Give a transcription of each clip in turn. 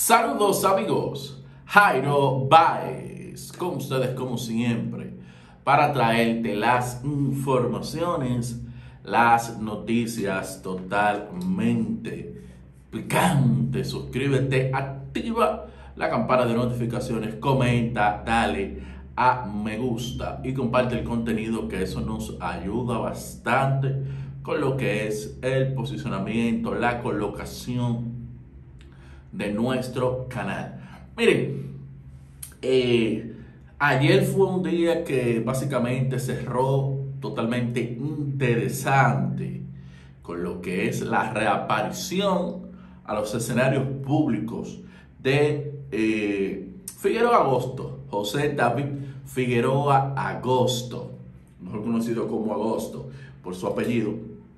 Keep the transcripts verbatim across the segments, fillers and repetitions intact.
Saludos amigos, Jairo Baez, con ustedes como siempre, para traerte las informaciones, las noticias totalmente picantes. Suscríbete, activa la campana de notificaciones, comenta, dale a me gusta y comparte el contenido, que eso nos ayuda bastante con lo que es el posicionamiento, la colocación de nuestro canal. Miren, eh, ayer fue un día que básicamente cerró totalmente interesante con lo que es la reaparición a los escenarios públicos de eh, Figueroa Agosto, José David Figueroa Agosto, mejor conocido como Agosto por su apellido.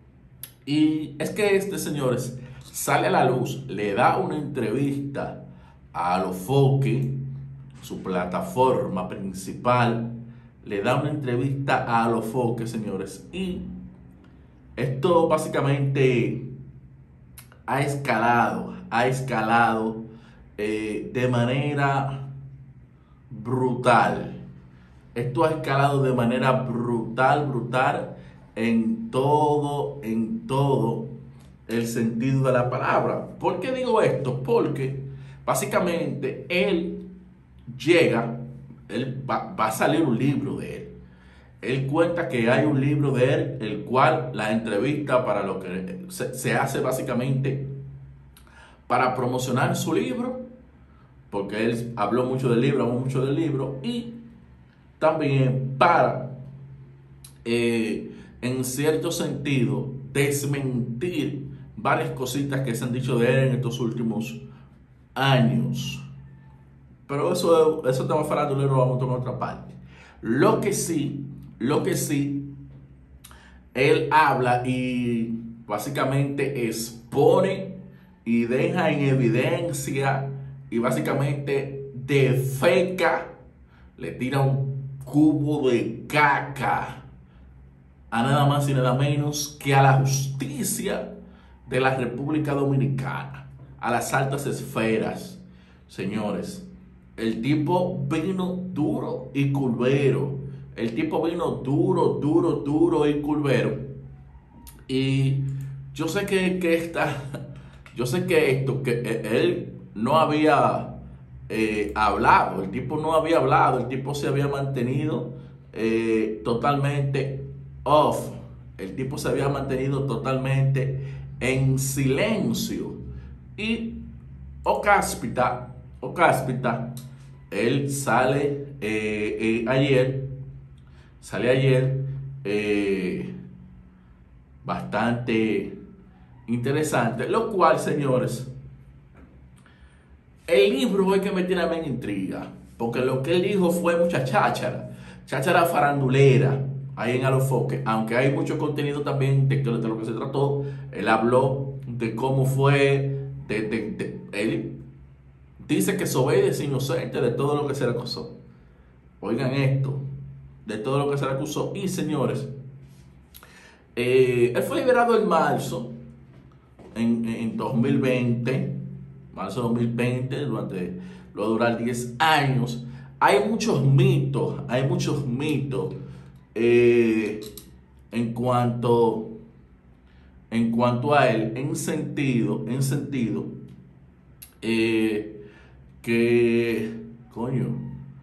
Y es que este, señores, sale a la luz, le da una entrevista a Alofoque, su plataforma principal, le da una entrevista a Alofoque, señores, y esto básicamente ha escalado, ha escalado eh, de manera brutal. Esto ha escalado de manera brutal, brutal en todo, en todo el sentido de la palabra. ¿Por qué digo esto? Porque básicamente él llega, él va, va a salir un libro de él. Él cuenta que hay un libro de él, el cual la entrevista para lo que se, se hace básicamente para promocionar su libro, porque él habló mucho del libro, habló mucho del libro, y también para, eh, en cierto sentido, desmentir varias cositas que se han dicho de él en estos últimos años. Pero eso, eso tema farandulero lo vamos a tomar otra parte. Lo que sí, lo que sí, él habla y básicamente expone y deja en evidencia y básicamente defeca, le tira un cubo de caca a nada más y nada menos que a la justicia de la República Dominicana, a las altas esferas. Señores, el tipo vino duro y curvero. El tipo vino duro, duro, duro y curvero. Y yo sé que, que esta, yo sé que esto, que él no había eh, hablado, el tipo no había hablado, el tipo se había mantenido eh, totalmente off. El tipo se había mantenido totalmente en silencio. Y Ocáspita, Ocáspita, él sale eh, eh, ayer, sale ayer eh, bastante interesante, lo cual, señores, el libro es que me tiene en intriga, porque lo que él dijo fue mucha cháchara, cháchara farandulera ahí en Alofoque, aunque hay mucho contenido también de, de lo que se trató. Él habló de cómo fue, de, de, de, él dice que Zobeida es inocente de todo lo que se le acusó. Oigan esto, de todo lo que se le acusó. Y señores, eh, él fue liberado en marzo, en, en dos mil veinte, marzo de dos mil veinte, durante, lo va a durar diez años. Hay muchos mitos, hay muchos mitos eh, en cuanto en cuanto a él, en sentido, en sentido eh, que, coño,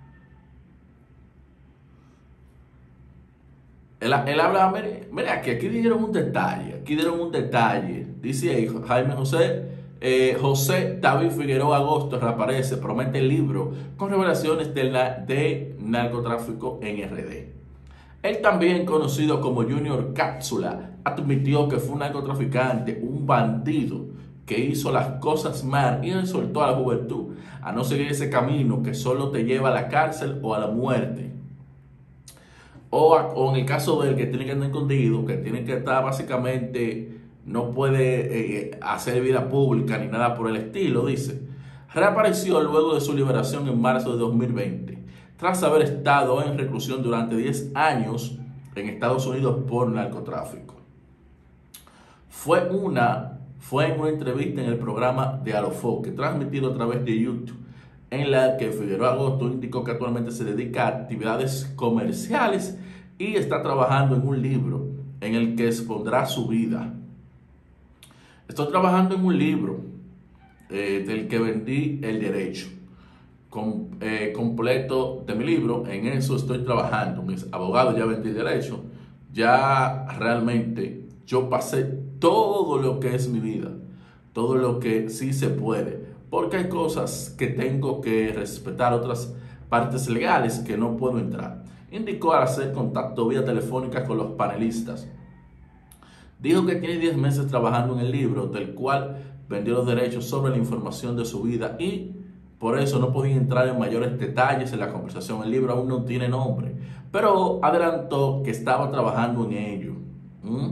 él, él habla, mire, mira, que aquí dieron un detalle, aquí dieron un detalle, dice ahí Jaime José, eh, José David Figueroa Agosto reaparece, promete el libro con revelaciones de, la, de narcotráfico en R D. Él, también conocido como Junior Cápsula, admitió que fue un narcotraficante, un bandido que hizo las cosas mal y exhortó a la juventud a no seguir ese camino que solo te lleva a la cárcel o a la muerte. O, a, o en el caso del que tiene que estar escondido, que tiene que estar básicamente, no puede eh, hacer vida pública ni nada por el estilo, dice. Reapareció luego de su liberación en marzo de dos mil veinte. Tras haber estado en reclusión durante diez años en Estados Unidos por narcotráfico. Fue una, fue en una entrevista en el programa de Alofoque, transmitido a través de YouTube, en la que Figueroa Agosto indicó que actualmente se dedica a actividades comerciales y está trabajando en un libro en el que expondrá su vida. Estoy trabajando en un libro eh, del que vendí el derecho com, eh, completo de mi libro. En eso estoy trabajando. Mis abogados ya vendí el derecho. Ya realmente yo pasé todo lo que es mi vida, todo lo que sí se puede, porque hay cosas que tengo que respetar, otras partes legales que no puedo entrar. Indicó al hacer contacto vía telefónica con los panelistas. Dijo que tiene diez meses trabajando en el libro, del cual vendió los derechos sobre la información de su vida y por eso no podía entrar en mayores detalles en la conversación. El libro aún no tiene nombre, pero adelantó que estaba trabajando en ello. ¿Mm?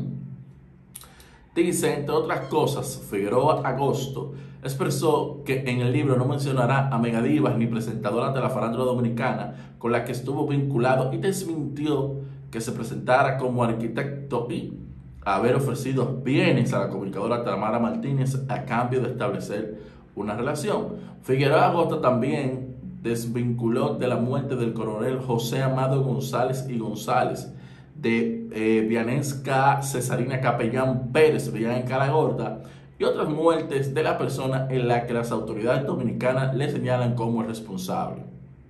Dice, entre otras cosas, Figueroa Agosto expresó que en el libro no mencionará a megadivas ni presentadoras de la farándula dominicana con la que estuvo vinculado y desmintió que se presentara como arquitecto y haber ofrecido bienes a la comunicadora Tamara Martínez a cambio de establecer una relación. Figueroa Agosto también desvinculó de la muerte del coronel José Amado González y González, de eh, Vianesca Cesarina Capellán Pérez, vivía en Calagorda, y otras muertes de la persona en la que las autoridades dominicanas le señalan como el responsable.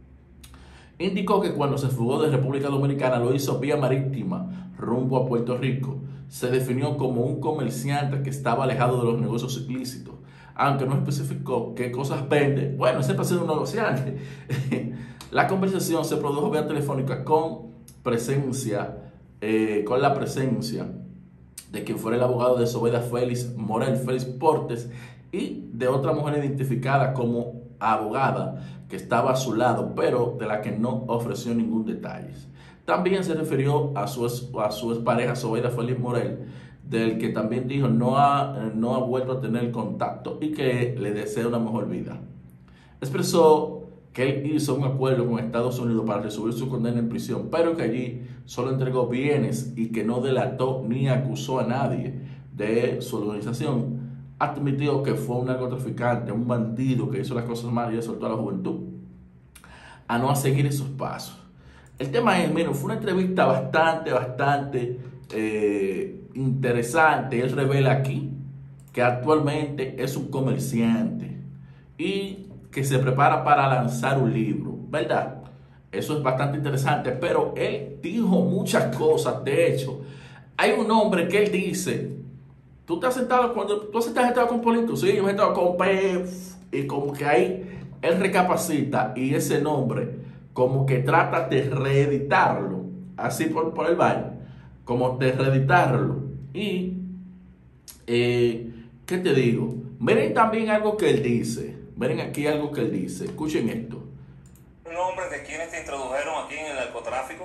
Indicó que cuando se fugó de República Dominicana lo hizo vía marítima rumbo a Puerto Rico. Se definió como un comerciante que estaba alejado de los negocios ilícitos, aunque no especificó qué cosas vende. Bueno, siempre ha sido un negociante. La conversación se produjo vía telefónica con presencia, eh, con la presencia de quien fuera el abogado de Zobeida Félix Morel, Félix Portes, y de otra mujer identificada como abogada que estaba a su lado, pero de la que no ofreció ningún detalle. También se refirió a su, a su expareja Zobeida Félix Morel, del que también dijo no ha, no ha vuelto a tener contacto y que le desea una mejor vida. Expresó que él hizo un acuerdo con Estados Unidos para recibir su condena en prisión, pero que allí solo entregó bienes y que no delató ni acusó a nadie de su organización. Admitió que fue un narcotraficante, un bandido que hizo las cosas mal y exhortó a la juventud a no seguir esos pasos. El tema es, miren, fue una entrevista bastante, bastante eh, interesante. Él revela aquí que actualmente es un comerciante y que se prepara para lanzar un libro, ¿verdad? Eso es bastante interesante, pero él dijo muchas cosas. De hecho, hay un nombre que él dice, tú te has sentado, cuando tú has sentado con políticos, sí, yo me he sentado con P, y como que ahí él recapacita y ese nombre como que trata de reeditarlo, así por, por el baile, como de reeditarlo. Y, eh, ¿qué te digo? Miren también algo que él dice. Miren aquí algo que él dice. Escuchen esto. ¿Nombres de quienes te introdujeron aquí en el narcotráfico?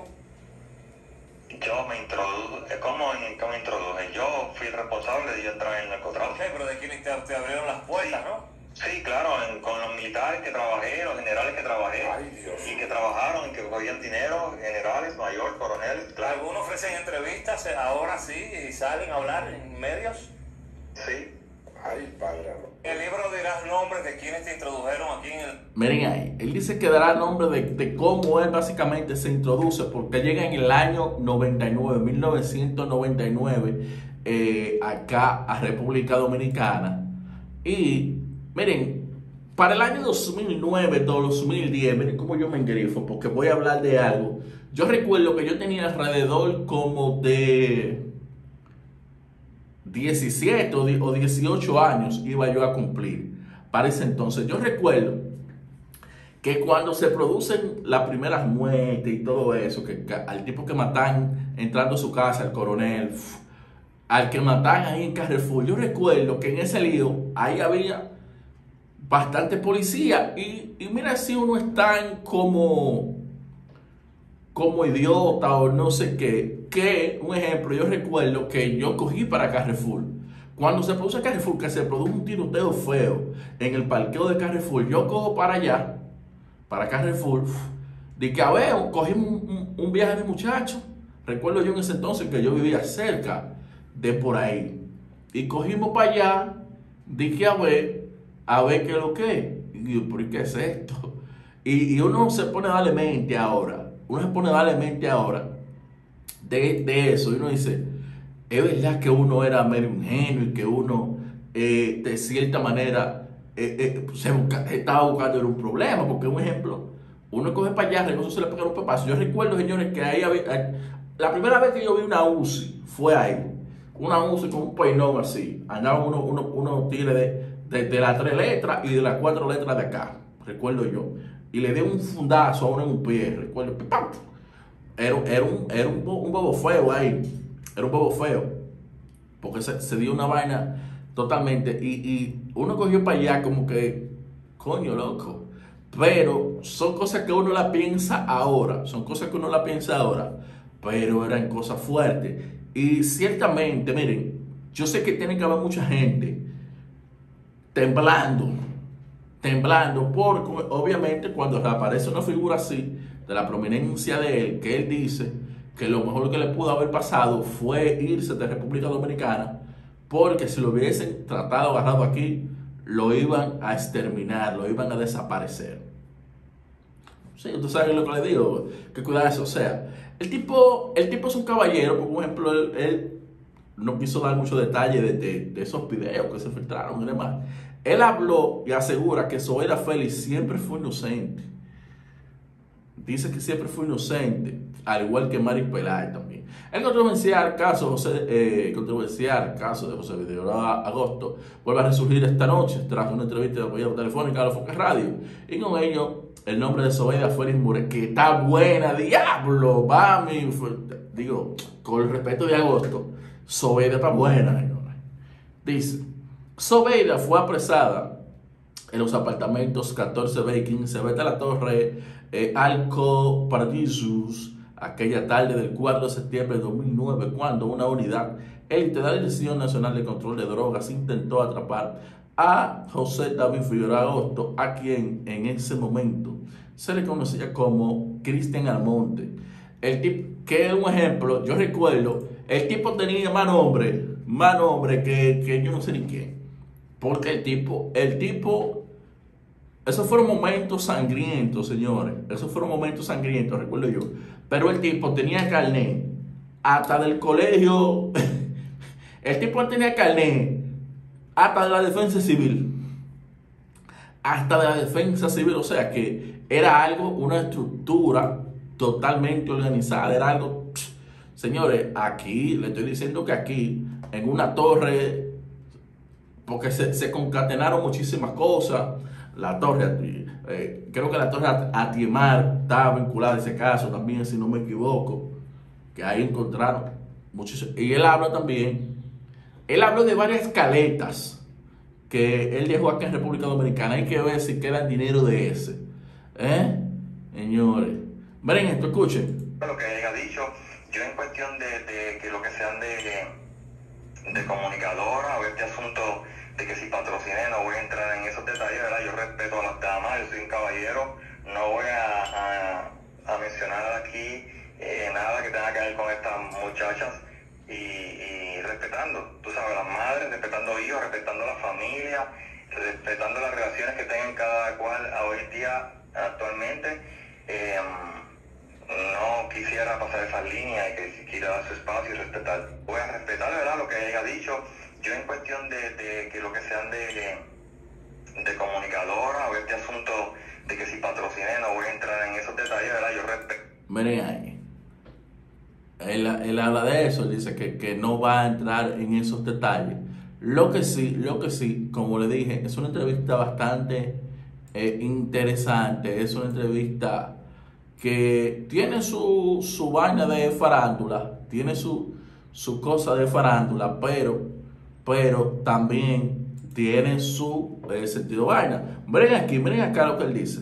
Yo me introduje, ¿cómo, cómo me introduje? Yo fui el responsable de yo entrar en el narcotráfico. Ok, pero de quienes te, te abrieron las puertas, Sí. ¿no? Sí, claro, en- con los militares que trabajé, los generales que trabajé, Ay, Dios. y que trabajaron y que cogían dinero, generales, mayor, coronel, claro. Algunos ofrecen entrevistas eh, ahora sí y salen a hablar en medios. Sí. Ay, padre. En el libro dirás nombres de quienes te introdujeron aquí en el... Miren ahí. Él dice que dará nombre de, de cómo él básicamente se introduce, porque llega en el año noventa y nueve, mil novecientos noventa y nueve, eh, acá a República Dominicana. Y miren, para el año dos mil nueve, dos mil diez, miren cómo yo me engrifo, porque voy a hablar de algo. Yo recuerdo que yo tenía alrededor como de diecisiete o dieciocho años iba yo a cumplir para ese entonces. Yo recuerdo que cuando se producen las primeras muertes y todo eso, que, que al tipo que matan entrando a su casa, al coronel, uf, al que matan ahí en Carrefour, yo recuerdo que en ese lío ahí había bastante policía y, y mira si uno es tan como como idiota o no sé qué, que, un ejemplo, yo recuerdo que yo cogí para Carrefour. Cuando se produce Carrefour, que se produjo un tiroteo feo en el parqueo de Carrefour, yo cojo para allá, para Carrefour, de que a ver, cogimos un, un, un viaje de muchachos. Recuerdo yo en ese entonces que yo vivía cerca de por ahí. Y cogimos para allá Dije a ver, a ver qué es lo que es. Y yo, ¿por qué es esto? Y, y uno se pone a darle mente ahora. Uno se pone a darle mente ahora de, de eso. Y uno dice, es verdad que uno era medio ingenuo y que uno, eh, de cierta manera, eh, eh, se busca, estaba buscando un problema. Porque, un ejemplo, uno coge para allá, no se le pega un pepazo. Yo recuerdo, señores, que ahí había, eh, la primera vez que yo vi una U C I fue ahí. Una U C I con un peinón así. Andaban unos uno, uno tigres de, de, de las tres letras y de las cuatro letras de acá. Recuerdo yo. Y le di un fundazo a uno en un pie. Recuerdo. ¡Pam! Era, era, un, era un, un bobo feo ahí. Era un bobo feo. Porque se, se dio una vaina totalmente. Y, y uno cogió para allá como que, coño, loco. Pero son cosas que uno la piensa ahora. Son cosas que uno la piensa ahora. Pero eran cosas fuertes. Y ciertamente, miren, yo sé que tiene que haber mucha gente temblando. Temblando. Porque obviamente cuando reaparece una figura así, de la prominencia de él, que él dice que lo mejor que le pudo haber pasado fue irse de República Dominicana, porque si lo hubiesen tratado agarrado aquí, lo iban a exterminar, lo iban a desaparecer. Sí, tú sabes lo que le digo, que cuidado eso. O sea, el tipo, el tipo es un caballero, por ejemplo, él, él no quiso dar mucho detalle de, de, de esos videos que se filtraron y demás. Él habló y asegura que Zoraida Félix siempre fue inocente. Dice que siempre fue inocente, al igual que Mari Peláez también. El controversial caso, José, eh, controversial caso de José Videola Agosto vuelve a resurgir esta noche tras una entrevista de apoyo telefónica a la Foca Radio. Y con ello, el nombre de Zoraida Félix More, que está buena, diablo, va mi. Digo, con el respeto de Agosto, Zoraida está buena, señores. Dice, Zoraida fue apresada en los apartamentos catorce B y quince B de la Torre eh, Alco Paradisus aquella tarde del cuatro de septiembre de dos mil nueve, cuando una unidad élite de la Dirección Nacional de Control de Drogas intentó atrapar a José David Figueroa Agosto, a quien en ese momento se le conocía como Cristian Almonte. El tipo, que es un ejemplo, yo recuerdo, el tipo tenía más nombre, más nombre que, que yo no sé ni quién. Porque el tipo, el tipo, esos fueron momentos sangrientos, señores. Esos fueron momentos sangrientos, recuerdo yo. Pero el tipo tenía carnet hasta del colegio. El tipo tenía carnet hasta de la defensa civil. Hasta de la defensa civil. O sea que era algo, una estructura totalmente organizada. Era algo, señores, aquí, le estoy diciendo que aquí, en una torre, porque se, se concatenaron muchísimas cosas. La torre, eh, creo que la torre Atiemar estaba vinculada a ese caso también, si no me equivoco, que ahí encontraron muchísimos. Y él habla también, él habló de varias caletas que él dejó aquí en República Dominicana. Hay que ver si queda el dinero de ese. ¿Eh? Señores, miren esto, escuchen. Lo que haya dicho, yo en cuestión de, de que lo que sean de, de comunicadora o este asunto de que si patrociné, no voy a entrar en esos detalles, ¿verdad? Yo respeto a las damas, yo soy un caballero, no voy a, a, a mencionar aquí eh, nada que tenga que ver con estas muchachas y, y respetando, tú sabes, las madres, respetando hijos, respetando la familia, respetando las relaciones que tengan cada cual hoy en día, actualmente. Eh, no quisiera pasar esa línea y que quiera dar su espacio y respetar. Voy a respetar, ¿verdad?, lo que haya dicho. Yo en cuestión de, de que lo que sean de, de, de comunicadora o este asunto de que si patrociné, no voy a entrar en esos detalles, ¿verdad? Yo respeto. Miren ahí. Él, él habla de eso, él dice que, que no va a entrar en esos detalles. Lo que sí, lo que sí, como le dije, es una entrevista bastante eh, interesante, es una entrevista que tiene su, su vaina de farándula, tiene su, su cosa de farándula, pero, pero también tiene su eh, sentido vaina. Miren aquí, miren acá lo que él dice.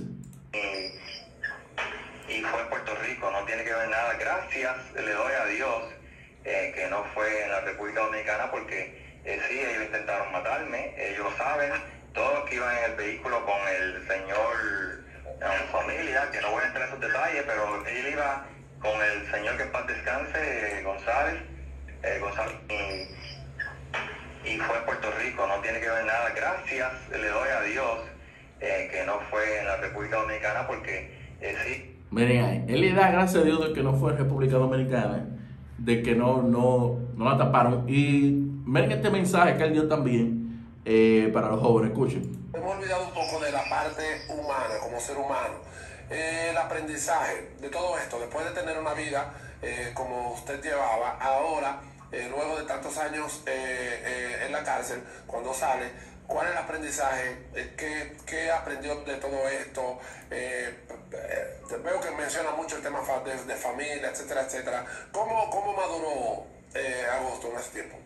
Y fue en Puerto Rico, no tiene que ver nada. Gracias, le doy a Dios eh, que no fue en la República Dominicana, porque eh, sí, ellos intentaron matarme, ellos lo saben, todos los que iban en el vehículo con el señor en familia, que no voy a entrar en esos detalles, pero él iba con el señor que en paz descanse, eh, González, eh, González, y, y fue en Puerto Rico, no tiene que ver nada. Gracias, le doy a Dios eh, que no fue en la República Dominicana, porque eh, sí. Miren ahí, él le da gracias a Dios de que no fue en República Dominicana, de que no, no, no la taparon. Y miren este mensaje que él dio también eh, para los jóvenes, escuchen. Hemos olvidado un poco de la parte humana, como ser humano. Eh, el aprendizaje de todo esto, después de tener una vida eh, como usted llevaba, ahora, eh, luego de tantos años eh, eh, en la cárcel, cuando sale, ¿cuál es el aprendizaje? Eh, ¿qué, ¿Qué aprendió de todo esto? Eh, eh, veo que menciona mucho el tema de, de familia, etcétera, etcétera. ¿Cómo, cómo maduró eh, Agosto en ese tiempo?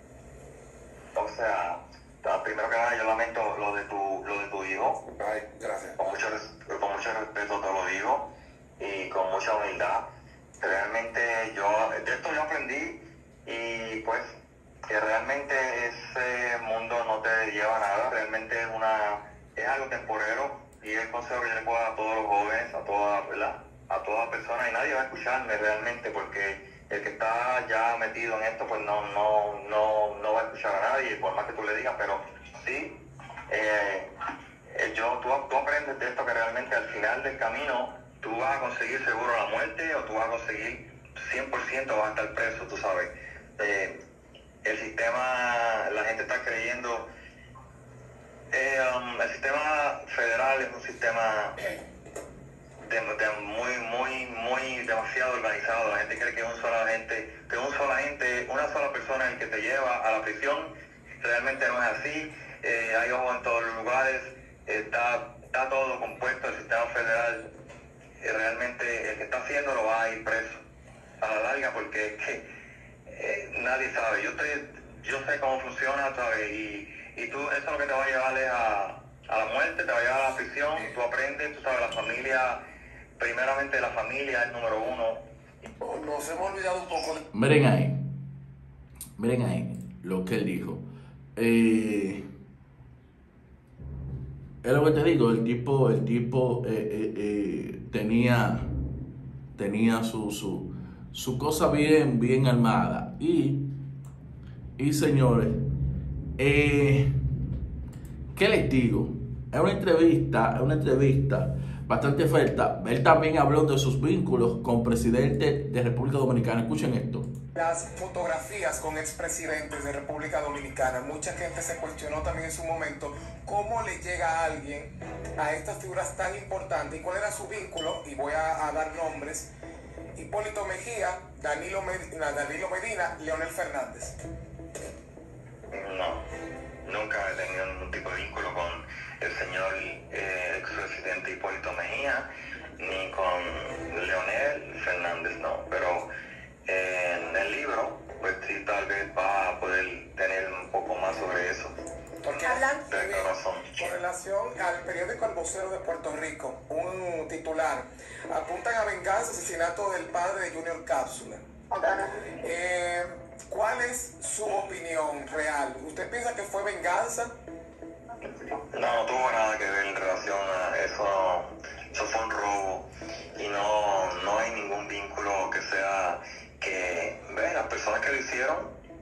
O sea, primero que nada, yo lamento lo de tu, lo de tu hijo. Ay, gracias. Con mucho, con mucho respeto te lo digo y con mucha humildad. Realmente yo, de esto yo aprendí y pues que realmente ese mundo no te lleva a nada, realmente es, una, es algo temporero y es el consejo que yo le puedo dar a todos los jóvenes, a todas, ¿verdad? A todas personas, y nadie va a escucharme realmente porque el que está ya metido en esto pues no, no, no, no va a escuchar a nadie, por más que tú le digas, pero sí, eh, eh, yo, tú, tú aprendes de esto que realmente al final del camino tú vas a conseguir seguro la muerte o tú vas a conseguir cien por ciento vas a estar preso, tú sabes. Eh, el sistema, la gente está creyendo, eh, um, el sistema federal es un sistema de, de muy, muy, muy demasiado organizado. La gente cree que un sola gente, que un sola gente, una sola persona es el que te lleva a la prisión. Realmente no es así. Eh, hay ojos en todos los lugares. Está, está todo compuesto. El sistema federal, eh, realmente el que está haciéndolo va a ir preso a la larga porque es que eh, nadie sabe. Yo te, yo sé cómo funciona, ¿sabes? Y, y tú, eso es lo que te va a llevar es a, a la muerte, te va a llevar a la prisión. Tú aprendes, tú sabes, la familia, primeramente la familia es número uno. Nos hemos olvidado un poco de... Miren ahí, miren ahí lo que él dijo. Eh, es lo que te digo, el tipo, el tipo eh, eh, eh, tenía, tenía su, su, su cosa bien, bien armada. Y, y señores, eh, ¿qué les digo? Es una entrevista, es una entrevista bastante fuerte. Él también habló de sus vínculos con presidentes de República Dominicana. Escuchen esto. Las fotografías con expresidentes de República Dominicana. Mucha gente se cuestionó también en su momento cómo le llega a alguien a estas figuras tan importantes y cuál era su vínculo. Y voy a, a dar nombres: Hipólito Mejía, Danilo Medina, Danilo Medina, Leonel Fernández. No, nunca he tenido ningún tipo de vínculo con el señor eh, expresidente Hipólito Mejía, ni con Leonel Fernández, no. Pero eh, en el libro, pues sí, tal vez va a poder tener un poco más sobre eso. Porque Tienes razón. con relación al periódico El Vocero de Puerto Rico, un titular: apuntan a venganza asesinato del padre de Junior Cápsula. Eh, ¿Cuál es su opinión real? ¿Usted piensa que fue venganza? No, no tuvo nada que ver en relación a eso. Eso fue un robo y no, no hay ningún vínculo que sea que, ¿ves? Las personas que lo hicieron,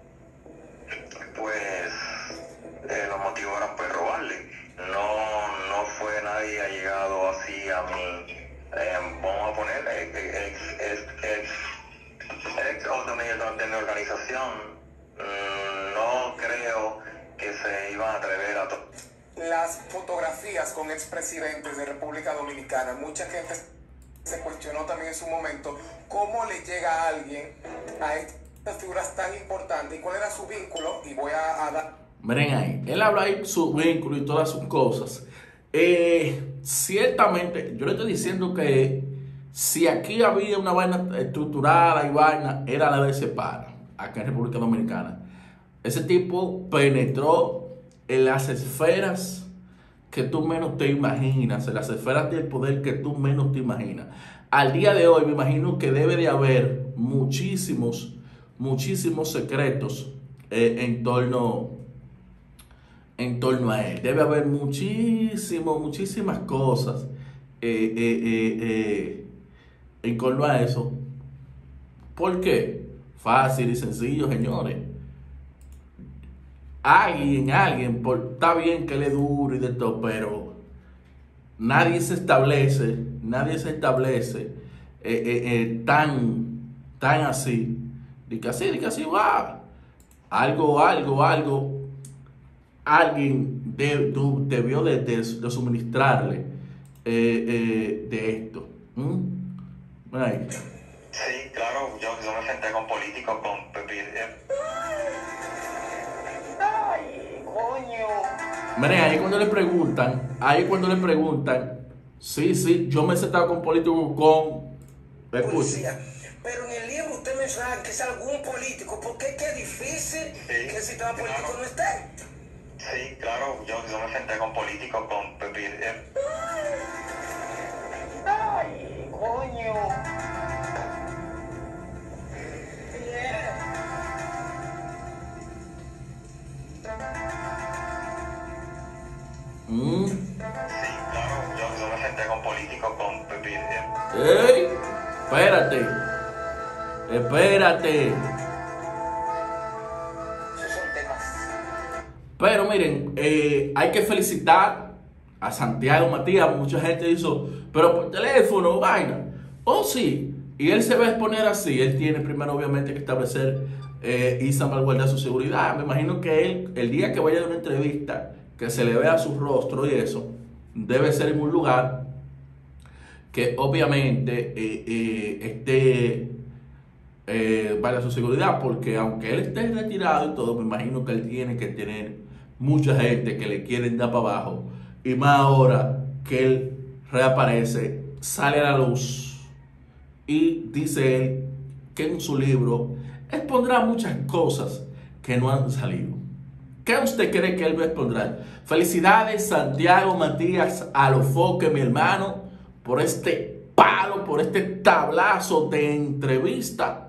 pues eh, los motivos eran pues robarle. No, no fue nadie ha llegado así a mí. Eh, vamos a poner ex, ex, ex, ex o de mi, de mi organización. Mm, no creo que se iban a atrever a todo. Las fotografías con expresidentes de República Dominicana. Mucha gente se cuestionó también en su momento cómo le llega a alguien a estas figuras tan importantes y cuál era su vínculo. Y voy a, a dar... Miren ahí, él habla ahí su vínculo y todas sus cosas. Eh, ciertamente, yo le estoy diciendo que si aquí había una vaina estructurada y vaina, era la de Separa, acá en República Dominicana. Ese tipo penetró en las esferas que tú menos te imaginas, en las esferas del poder que tú menos te imaginas. Al día de hoy me imagino que debe de haber muchísimos, muchísimos secretos eh, en torno, en torno a él. Debe haber muchísimo, muchísimas cosas eh, eh, eh, eh, en torno a eso. ¿Por qué? Fácil y sencillo, señores. alguien, alguien, por, está bien que él es duro y de todo, pero nadie se establece, nadie se establece eh, eh, eh, tan, tan así, de que así, de que así va, algo, algo, algo, alguien de, de, debió de, de, de suministrarle eh, eh, de esto. ¿Mm? Ahí. Sí, claro, yo, yo me senté con políticos, con Pepe. Ay, coño. Miren, ahí cuando le preguntan, ahí cuando le preguntan, sí, sí, yo me he sentado con políticos con... Escuchen. Policía. Pero en el libro usted menciona que es algún político. ¿Por qué es que es difícil Sí, que el sistema político claro. no esté? Sí, claro, yo, yo me senté con políticos, con Pepe. Ay, coño. Mm. Sí, claro, yo, yo me senté con políticos, con Pepe. ¡Ey! Espérate. Espérate. Esos son temas. Pero miren, eh, hay que felicitar a Santiago Matías. Mucha gente hizo, pero por teléfono, vaina. Oh, sí. Y él se va a exponer así. Él tiene primero, obviamente, que establecer eh, y salvaguardar su seguridad. Me imagino que él, el día que vaya a una entrevista, que se le vea su rostro y eso, debe ser en un lugar que obviamente eh, eh, esté eh, para su seguridad, porque aunque él esté retirado y todo, me imagino que él tiene que tener mucha gente que le quieren dar para abajo, y más ahora que él reaparece, sale a la luz y dice él que en su libro expondrá muchas cosas que no han salido. ¿Qué usted cree que él va a expondrá? Felicidades, Santiago Matías Alofoque, mi hermano, por este palo, por este tablazo de entrevista.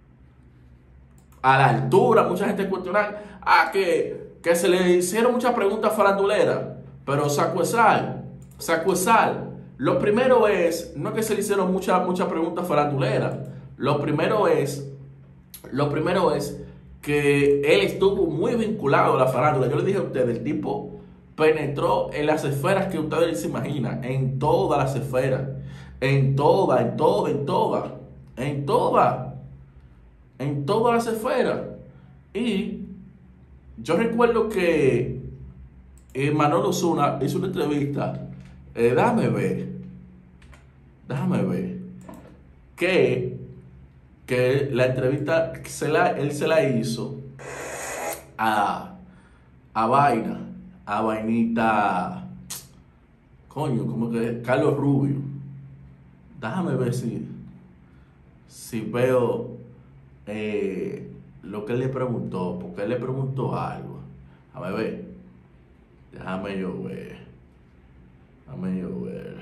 A la altura, mucha gente cuestiona, ah, que, que se le hicieron muchas preguntas faranduleras, pero Sacuesal, Sacuesal, lo primero es, no es que se le hicieron muchas muchas preguntas faranduleras, lo primero es, lo primero es que él estuvo muy vinculado a la farándula. Yo le dije a ustedes, el tipo penetró en las esferas que ustedes se imaginan, en todas las esferas, en todas, en todas, en todas, en todas, en todas las esferas. Y yo recuerdo que eh, Manolo Zuna hizo una entrevista, eh, déjame ver, déjame ver, que, que la entrevista se la, él se la hizo a, a Vaina, a Vainita, coño, como que Carlos Rubio. Déjame ver si, si veo eh, lo que él le preguntó, porque él le preguntó algo. A ver, déjame yo ver, déjame yo ver.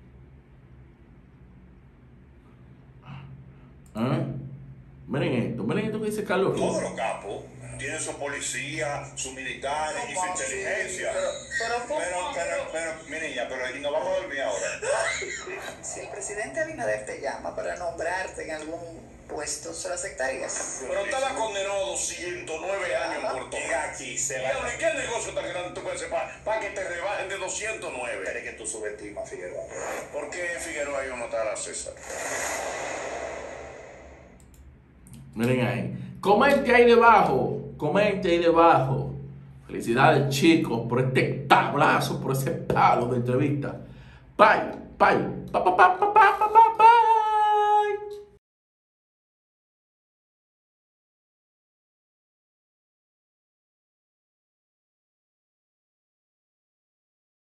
¿Eh? Miren esto, miren esto que dice Carlos Rubio. Todos los capos tienen su policía, sus militares y su inteligencia. Pero, Pero, pero, pero, mi niña, pero y nos vamos a dormir ahora. Si el presidente Abinader te llama para nombrarte en algún puesto, ¿se lo aceptarías? Pero estaba condenado a doscientos nueve años por todo. Aquí se va. ¿Y qué negocio tan grande tú puedes hacer para que te rebajen de doscientos nueve? Pero es que tú subestimas, Figueroa. ¿Por qué Figueroa iba a matar a César? Miren ahí. Comente ahí debajo. Comente ahí debajo. Felicidades, chicos, por este tablazo, por ese palo de entrevista. Bye, bye. Pa, pa, pa, pa, pa, pa, pa.